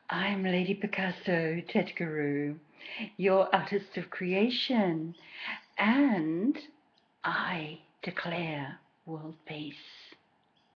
I'm Lady Picasso, Ted Guru, your artist of creation, and I declare world peace.